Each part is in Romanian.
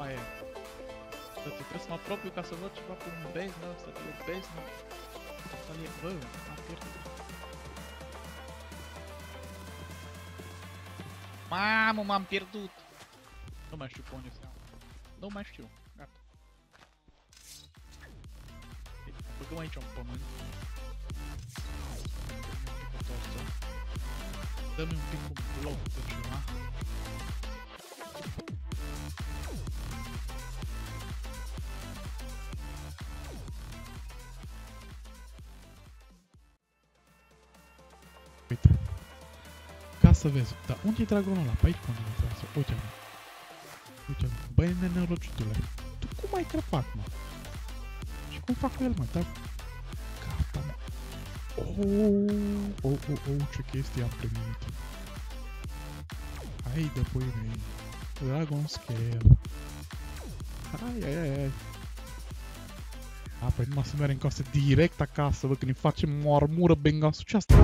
aia e. Trebuie să mă apropiu ca să văd ceva pe un beznă, să fie o beznă. Bă, am pierdut. Mamă, m-am pierdut! Nu mai știu pe unde se iau. Nu mai știu, gata. Băgăm aici un pământ. Dă-mi un pic un bloc de ceva. Uite. Ca să vezi. Dar unde e dragonul ăla? Pe aici unde e dragonul? Uite-mă. Uite-mă. Băi, nenorocitule. Tu cum ai crăpat, mă? Și cum fac cu el, mă? Dar... Gata, mă. Ce chestie am primit. Hai de pui mei. Dragon Scale. Hai. Păi numai să mergem în casă direct acasă, bă, când îi facem o armură bengasul. Ce asta?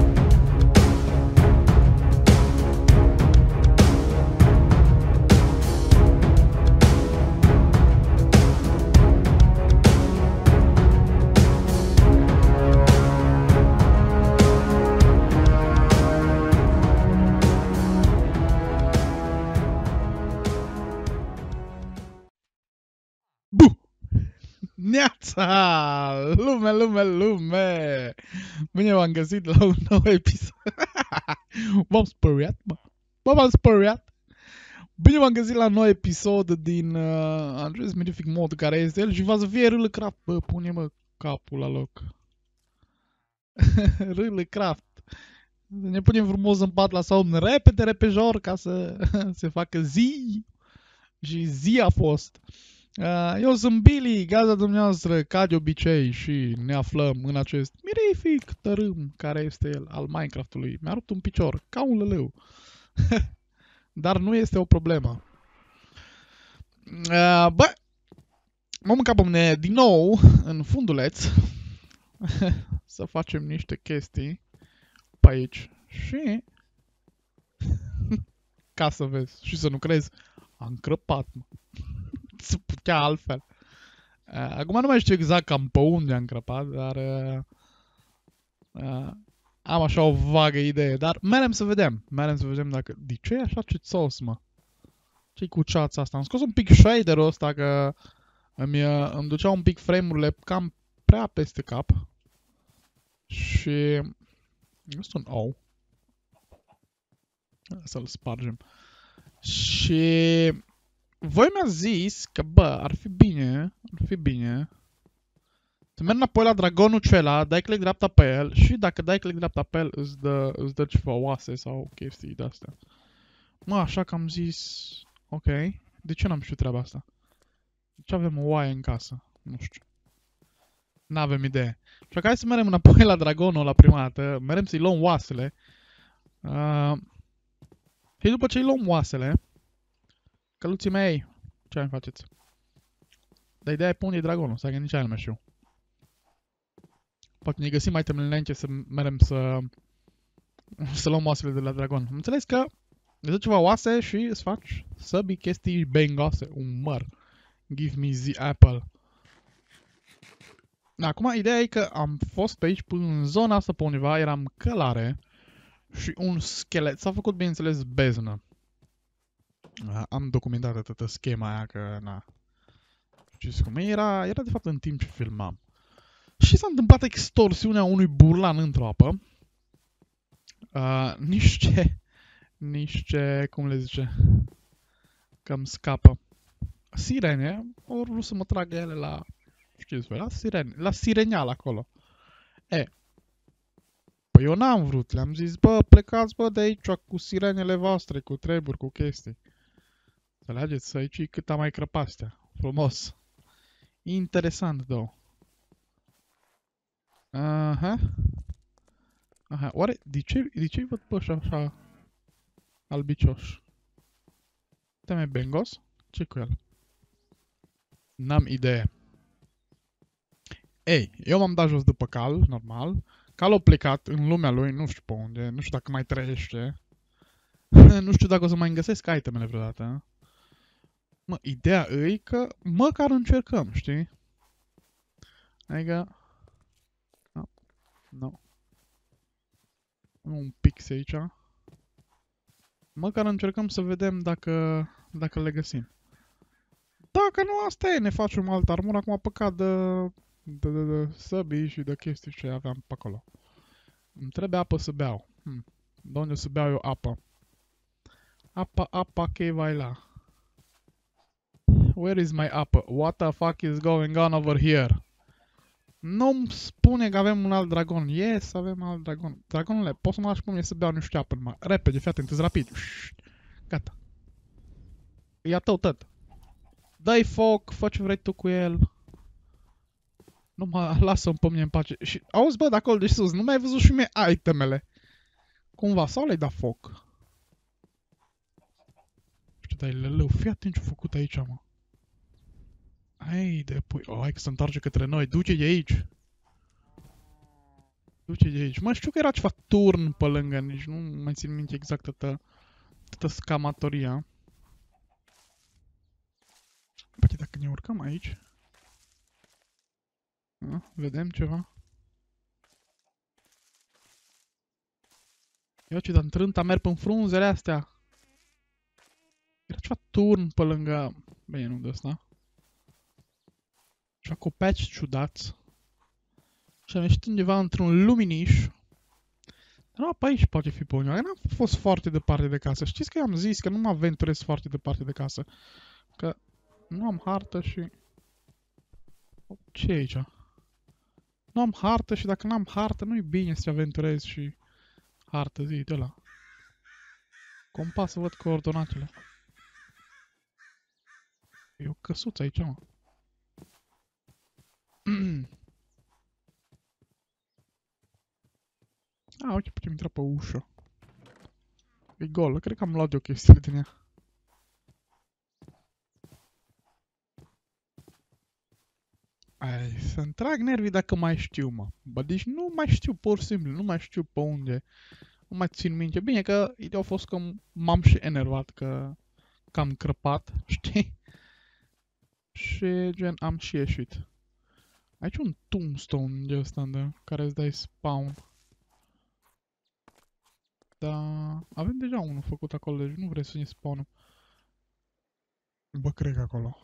Neața! Lume! Bine v-am găsit la un nou episod. V-am speriat, mă. V-am speriat. Bine v-am găsit la un nou episod din Andreas Mirific Mod, care este el și va să fie RL Craft. Bă, pune-mă capul la loc. RL Craft. Ne punem frumos în pat la somn repejor ca să se facă zi. Și zi a fost. Eu sunt Billy, gazda dumneavoastră, ca de obicei, și ne aflăm în acest mirific tărâm care este el al Minecraftului. Mi-a rupt un picior, ca un lăleu. Dar nu este o problemă. Bă, mă mânca pe mine din nou în funduleț să facem niște chestii pe aici și ca să vezi și să nu crezi, am crăpat, mă. Se putea altfel. Acum nu mai știu exact cam pe unde am crăpat, dar am așa o vagă idee. Dar merem să vedem. Merem să vedem dacă... De ce e așa cețos, mă? Ce-i cu ceața asta? Am scos un pic shader-ul ăsta că îmi ducea un pic frame-urile cam prea peste cap. Și... Este un ou. Să-l spargem. Și... Voi mi-a zis că, bă, ar fi bine să merg înapoi la dragonul celălalt, dai click dreapta pe el și dacă dai click dreapta pe el îți dă ceva oase sau chestii de-astea. Mă, așa că am zis, ok, de ce n-am știut treaba asta? De ce avem o oaie în casă? Nu știu. N-avem idee. Și hai să mergem înapoi la dragonul la prima dată, merem să-i luăm oasele. Și după ce îi luăm oasele, căluții mei, ce mai faceți? Dar ideea e pe unde e dragonul, să nici aia nu mai știu. Poate ne găsim mai înainte să merem să luăm oasele de la dragon. Am înțeles că îți dă ceva oase și îți faci săbii chestii bengoase, un măr. Give me the apple. Acum, ideea e că am fost pe aici până în zona asta pe undeva, eram călare și un schelet. S-a făcut, bineînțeles, beznă. Am documentat atâta schema aia că, na. Știți cum e? Era de fapt în timp ce filmam. Și s-a întâmplat extorsiunea unui burlan într-o apă. Niște, cum le zice, că îmi scapă. Sirene, au vrut să mă tragă ele la, știți voi, la sireneal acolo. Păi eu n-am vrut, le-am zis, bă, plecați, bă, de aici cu sirenele voastre, cu treburi, cu chestii. Înțelegeți? Aici e cât am mai crăpat astea. Frumos. Interesant, două. Aha. Oare, de ce-i văd pe așa albicioși? Te-mi bengos? Ce cu el? N-am idee. Ei, eu m-am dat jos după cal, normal. Cal a plecat în lumea lui, nu știu pe unde, nu știu dacă mai trăiește. Nu știu dacă o să mai găsesc itemele vreodată. Mă, ideea e că măcar încercăm, știi? Adică... Nu. No. Am un pix aici. Măcar încercăm să vedem dacă le găsim. Dacă nu, asta e, ne facem altă armură. Acum păcat de săbii și de chestii ce aveam pe acolo. Îmi trebuie apă să beau. De unde să beau eu apă? Apa, che vai la? Where is my apă? What the fuck is going on over here? Nu-mi spune că avem un alt dragon. Yes, avem alt dragon. Dragonule, poți să mă lași pe mine să beau niște apă numai. Repede, fii atent, rapid. Gata. E a tău, tăt. Dă-i foc, fă ce vrei tu cu el. Nu mă lasă-mi pe mine în pace. Și auzi, bă, de acolo de sus, nu mai ai văzut și mie itemele. Cumva, sau le-ai dat foc? Știu, dai leleu, fii atent ce-a făcut aici, mă. Hai de pui, hai că se întoarce către noi, duce de aici. Duce de aici. Mă, știu că era ceva turn pe lângă, nici nu mai țin minte exact toată scamatoria. Poate dacă ne urcăm aici... vedem ceva. Ia ce, dar întrânta merg pe frunzele astea. Era ceva turn pe lângă... Bine, nu de ăsta. Ceva copaci ciudați. Și am ieșit undeva într-un luminiș. Dar nu, pe aici poate fi pe undeva. N-am fost foarte departe de casă. Știți că eu am zis că nu mă aventurez foarte departe de casă. Că nu am hartă și... Ce e aici? Nu am hartă și dacă n-am hartă nu-i bine să te aventurezi și... Hartă, zi, de ăla. Compas să văd coordonatele. E o căsuță aici, mă. Uite, putem intra pe ușă. E golă, cred că am luat de o chestie din ea. Să-mi trag nervii dacă mai știu, mă. Bă, deci nu mai știu, pur și simplu, nu mai știu pe unde. Nu mai țin minte. Bine că ideea a fost că m-am și enervat, că am crăpat, știi? Și gen am și ieșit. Aici un tombstone de ăsta de care îți dai spawn. Dar avem deja unul făcut acolo, deci nu vrei să ne spawnăm. Bă, cred că acolo.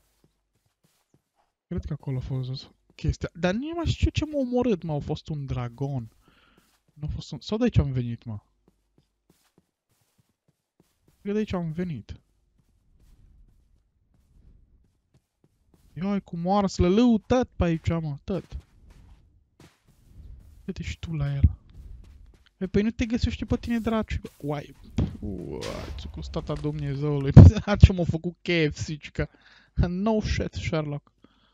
Cred că acolo a fost chestia. Dar nu mai știu ce m-a omorât, mă. A fost un dragon. Nu a fost un... Sau de aici am venit, mă? Cred că de aici am venit. Ioi, cu moarăsle, lău, tăt pe aici, mă, tăt. Uite și tu la el. Păi nu te găsește pe tine, draci. Uai, ți-o costat a Dumnezeului. Ce m-a făcut KFC, cica. No shit, Sherlock.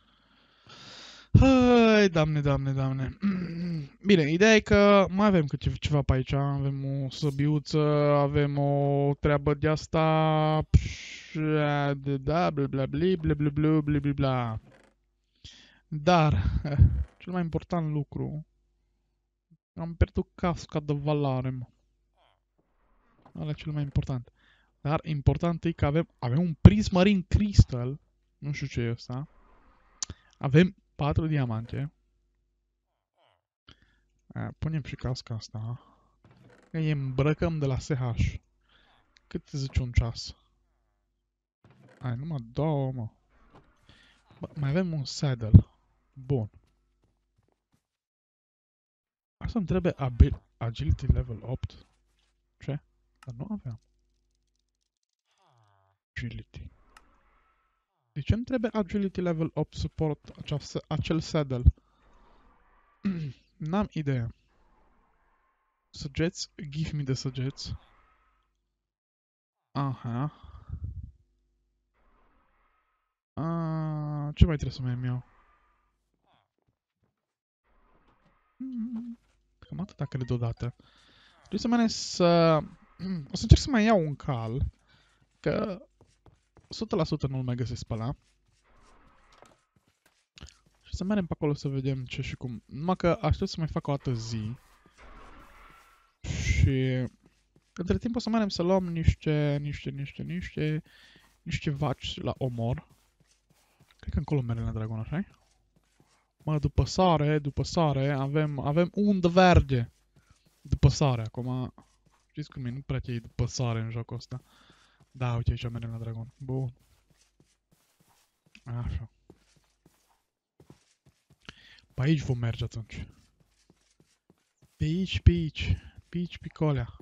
Hai, doamne. Bine, ideea e că mai avem ceva pe aici. Avem o săbiuță, avem o treabă de asta... Da, bla bla bla bla bla bla bla bla. Dar, cel mai important lucru... Am pierdut casca de valoare, mă. Ăla e cel mai important. Dar important e că avem un prismarine crystal. Nu știu ce e ăsta. Avem 4 diamante. Punem și casca asta. Îi îmbrăcăm de la SH. Cât zice un ceas? Numai 2, mă. Bă, mai avem un saddle. Bun. Asta îmi trebuie agility level 8. Ce? Dar nu aveam. Agility. De ce îmi trebuie agility level 8 support acel saddle? N-am idee. Suggests? Give me the suggests. Aha. Ce mai trebuie să mai am eu? Cam atâta cred deodată. Trebuie să mai să... O să încerc să mai iau un cal. Că 100% nu-l mai găsesc pe ăla. Și să mergem pe acolo să vedem ce și cum. Numai că aștept să mai fac o altă zi. Și... Între timp o să mergem să luăm niște niște vaci la omor. Cred că încolo mergem la dragon, așa? Mă, după sare, avem undă verde. După sare, acum... Știți cum e, nu prea te iei după sare în jocul ăsta. Da, uite aici mergem la dragon. Bun. Așa. Pe aici vom merge atunci. Pe aici, pe aici. Pe aici, pe colea.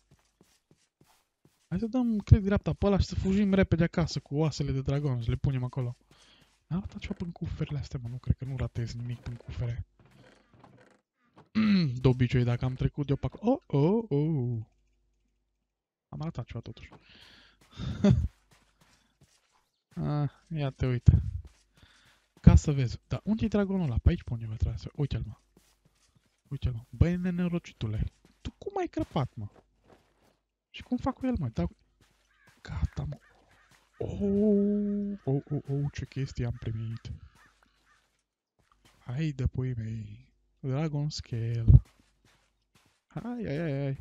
Hai să dăm click dreapta pe ăla și să fugim repede acasă cu oasele de dragon, să le punem acolo. Am ratat ceva până cuferele astea, mă, nu cred că nu ratez nimic până cufere. De obicei, dacă am trecut eu pe acolo... Oh. Am ratat ceva totuși. Ia te uite. Ca să vezi. Dar unde e dragonul ăla? Pe aici pe undeva trebuie să... Uite-l, mă. Uite-l, mă. Băi, nenorocitule. Tu cum ai crăpat, mă? Și cum fac cu el, mă? Dau... Gata, mă. Ce chestie am primit. Haide, pui mei. Dragon Scale. Hai.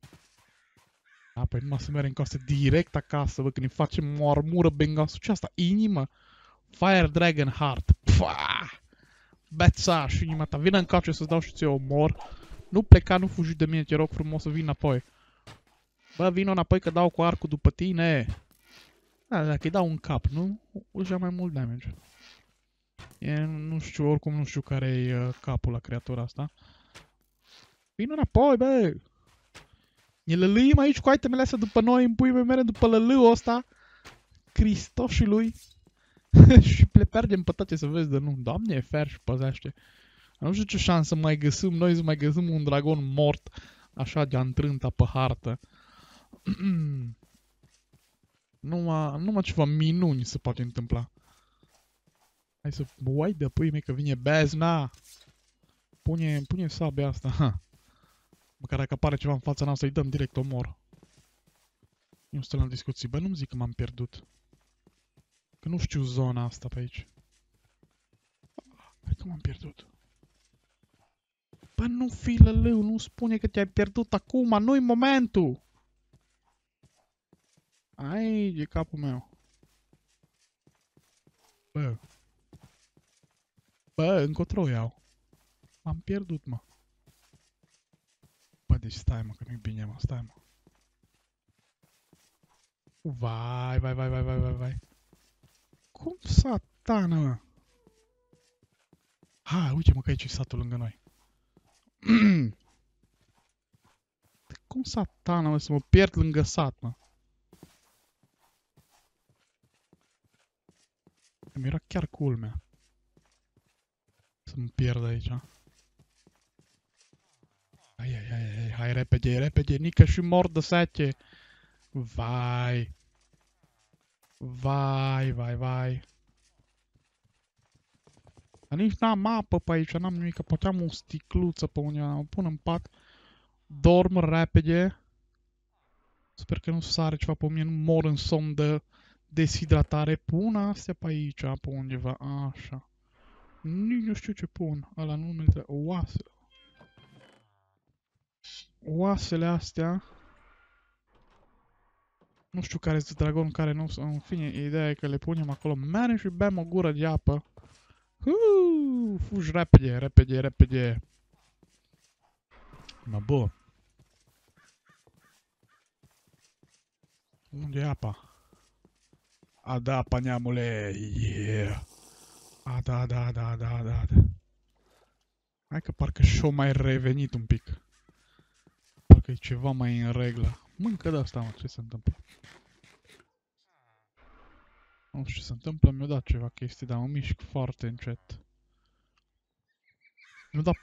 Păi numai să mergem cu astea direct acasă, bă, când ne facem o armură bengasul. Ce asta? Inimă? Fire Dragon Heart. Pfaa! Beța și inima ta. Vină încoace să-ți dau și ție omor. Nu pleca, nu fugi de mine, te rog frumos să vin înapoi. Bă, vino înapoi că dau cu arcul după tine. Da, dacă îi dau un cap, nu? Își ia mai mult damage. Nu știu, oricum nu știu care e capul la creatura asta. Vino înapoi, bă! Ne lălâim aici cu itemele astea după noi, în pui mere după lălâul ăsta. Cristoșului. Și le pierdem pe toate să vezi de nu. Doamne, e fer și păzește. Nu știu ce șansă mai găsim noi să mai găsim un dragon mort. Așa de-a întrânta pe hartă. Numai ceva minuni se poate întâmpla. Hai să... Uai de pui mei că vine bezna. Pune sabia asta. Ha. Măcar dacă apare ceva în fața noastră, îi dăm direct omor. Nu stăm la discuții. Bă, nu-mi zic că m-am pierdut. Că nu știu zona asta pe aici. Hai că m-am pierdut. Bă, nu fi lălău, nu spune că te-ai pierdut acum, nu-i momentul! Ai, e capul meu. Bă, încotro iau. M-am pierdut, mă. Bă, deci stai, mă, că nu-i bine, mă, stai, mă. Vai. Cum satana, mă? Ha, uite, mă, că aici e satul lângă noi. Cum satana, mă, să mă pierd lângă sat, mă? Mi era chiar culmea. Să mă pierd aici. Hai repede, nică și mor de sete. Vai. Dar nici n-am apă pe aici, n-am nimic, că puteam o sticluță pe undeva, mă pun în pat, dorm repede. Sper că nu sare ceva pe mine, nu mor în somn de deshidratare. Pun astea pe aici, pe undeva, așa. Nici nu știu ce pun, ăla nu mi-l trebuie, oasele astea. Nu știu care este dragon, care nu, în fine, ideea e că le punem acolo, mergem și bem o gură de apă. Fugi repede. Mă, bă. Unde e apa? A, da, apa, neamule, yeah. A, da. Hai că parcă și-o mai revenit un pic. Parcă e ceva mai în regulă. Mâncă de asta, mă, ce se întâmplă? Nu știu ce se întâmplă, mi-a dat ceva chestii, dar mă mișc foarte încet. Mi-a dat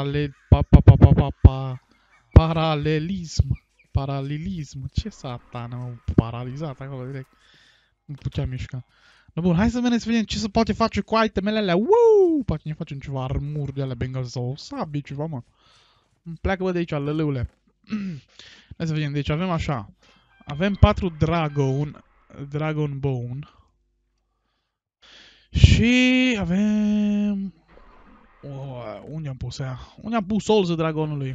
paralelism. Ce satana, mă, paralizat acolo direct. Nu putea mișca. No, bun, hai să vedem, ce se poate face cu itemele alea. Poate ne facem ceva armuri de alea bengal sau sabii, ceva, mă. Pleacă, bă, de aici, lălăule. Hai să vedem, deci avem așa. Avem 4 Dragon Bone. Și avem... unde am pus ea? Unde am pus solză dragonului?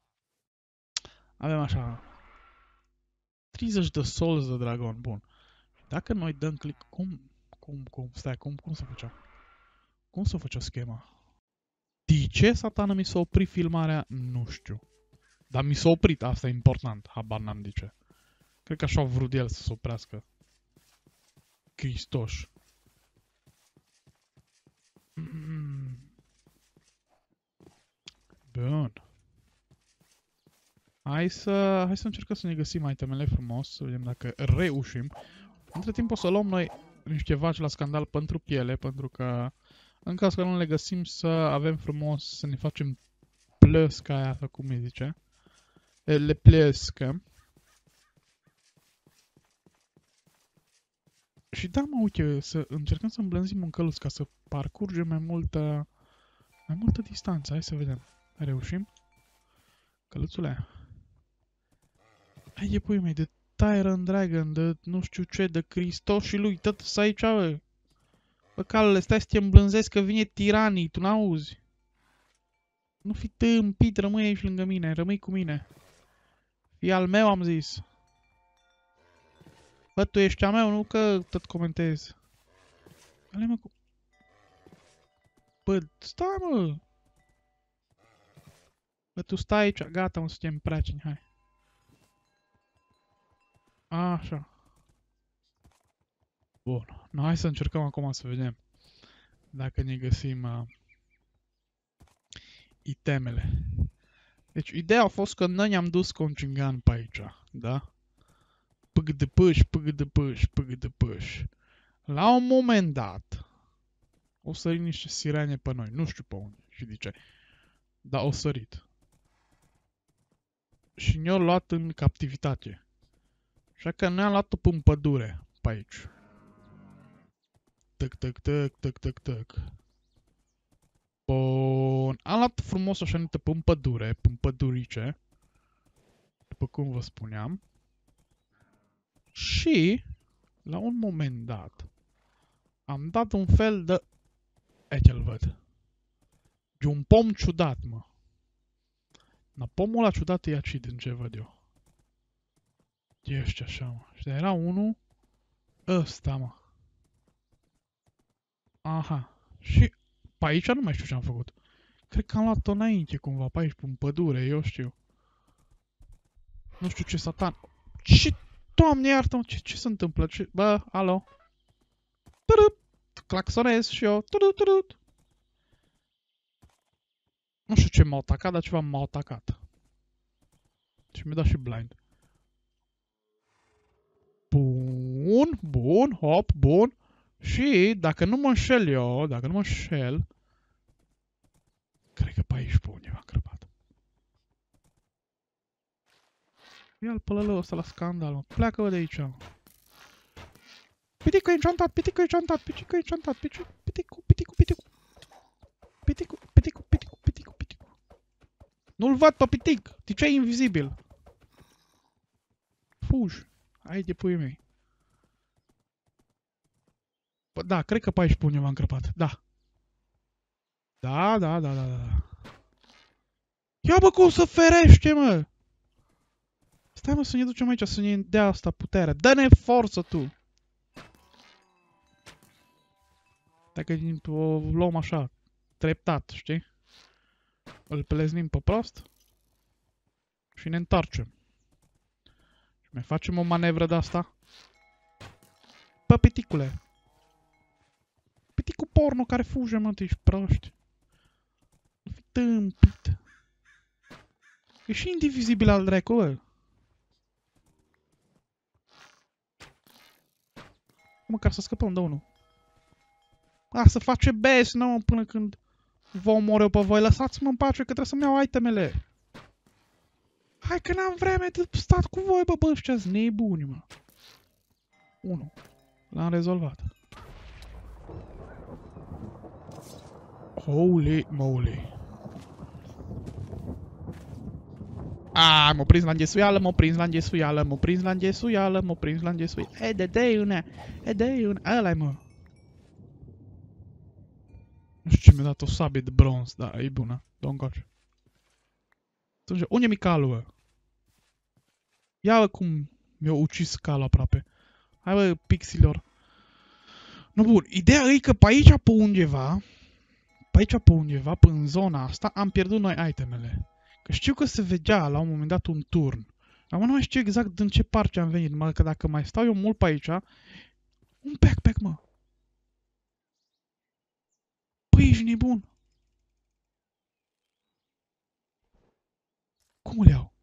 Avem așa... 30 de solzi de dragon, bun. Dacă noi dăm click... Stai, cum să făcea? Cum să făcea schema? De ce satana mi s-a oprit filmarea? Nu știu. Dar mi s-a oprit, asta e important. Habar n-am de ce. Cred că așa a vrut el să se oprească. Cristoș. Bun. Hai să încercăm să ne găsim itemele frumos, să vedem dacă reușim. Între timp o să luăm noi niște vaci la scandal pentru piele, pentru că în caz că nu le găsim să avem frumos, să ne facem plăsca aia, sau cum îi zice. Le plăscă. Și da, mă, uite, să încercăm să îmblânzim un căluț ca să parcurgem mai multă distanță. Hai să vedem. Reușim? Căluțule. Hai de pui mei, de Tyrant Dragon, de nu știu ce, de Hristos și lui, tot să aici, bă. Bă, calule, stai să te îmblânzezi că vine tiranii, tu n-auzi? Nu fi tâmpit, rămâi aici lângă mine, rămâi cu mine. Fii al meu, am zis. Bă, tu ești a meu, nu că tot comentezi. Ale mă cu... Bă, stai, mă! Bă, tu stai aici, gata, mă, suntem preacini, hai. Așa. Bun. No, hai să încercăm acum să vedem dacă ne găsim itemele. Deci, ideea a fost că noi ne-am dus cu un cingan pe aici, da? Pâg de pâș, pâg de pâș, pâg de pâș. La un moment dat, o sărit niște sirene pe noi. Nu știu pe unde și de ce. Dar o sărit. Și ne-au luat în captivitate. Așa că ne-am luat-o pe pădure, pe aici. Tăc, tăc, tăc, tăc, tăc, tăc. Bun. Am luat frumos așa niște pe pădure, pe pădurice. După cum vă spuneam. Și, la un moment dat, am dat un fel de... Aici-l văd. De un pom ciudat, mă. Dar pomul ăla ciudat e aici, din ce văd eu. Ești așa, mă. Și era unul... Ăsta, mă. Aha. Și pe aici nu mai știu ce am făcut. Cred că am luat-o înainte cumva, pe aici, pe pădure, eu știu. Nu știu ce satan... Ce... Doamne, iartă-mă, ce se întâmplă? Ce... Bă, alo? Tudup! Claxonez și eu. Tudup. Nu știu ce m-a atacat, dar ceva m-a atacat. Și mi-a dat și blind. Bun, hop, bun. Și, dacă nu mă înșel eu, cred că pe aici pe undeva încrăpat. Ia-l pălălău ăsta la scandal, mă. Pleacă-vă de aici, mă. Piticu e enchantat, piticu e enchantat, piticu e enchantat, piticu. Nu-l văd pe pitic, de ce e invizibil? Fugi, hai de puii mei. Bă, da, cred că pe aici pe undeva încrăpat, da. Da. Ia bă, cum să ferește, mă! Stai mă să ne ducem aici, să ne dea asta putere. Dă-ne forță tu! Dacă o luăm așa, treptat, știi? Îl pleznim pe prost și ne întoarcem. Și mai facem o manevră de asta. Bă, piticule! Piticul porno care fuge, mă, tu ești proști. Nu fi tâmpit. E și indivizibil al dracu, bă. Măcar să scăpăm de unul. Să face best, nu, până când vă omor eu pe voi. Lăsați-mă în pace că trebuie să-mi iau itemele. Hai că n-am vreme de stat cu voi, bă, ăștia-s nebuni, mă. 1. L-am rezolvat. Holy moly. M-a prins la înghesuială, E, de una. Ăla-i, mă. Nu știu ce mi-a dat o sabie de bronz, dar e bună. Dă-o încoace. Unde mi calul, bă? Ia cum mi-a ucis calul aproape. Hai bă, pixilor. Nu bun, ideea e că pe aici, pe undeva, pe în zona asta, am pierdut noi itemele. Că știu că se vedea la un moment dat un turn. Acum nu mai știu exact din ce parte am venit, mă, că dacă mai stau eu mult pe aici, un backpack, mă. Păi, ești nebun. Cum îl iau?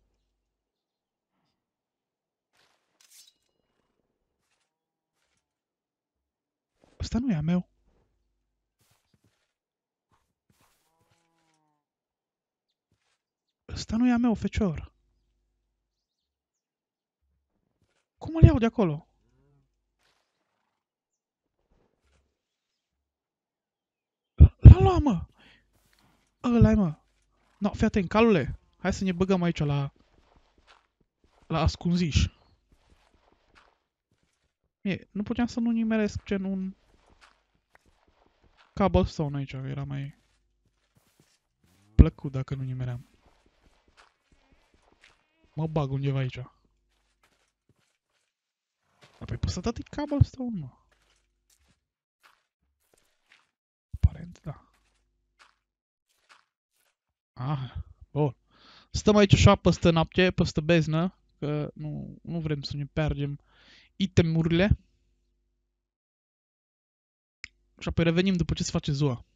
Ăsta nu e a meu. Ăsta nu e a meu, fecior. Cum îl iau de acolo? L-a luat, mă. Ăla-i, mă. No, fii atent, calule. Hai să ne băgăm aici la ascunziș. Nu puteam să nu nimeresc gen un cobblestone aici, era mai plăcut dacă nu nimeream. Mă bag undeva aici. Apoi poți să dai cobblestone, mă. Aparent, da. Ah, bun. Stăm aici așa peste noapte, peste beznă, că nu vrem să ne pierdem itemurile. Și apoi revenim după ce se face ziua.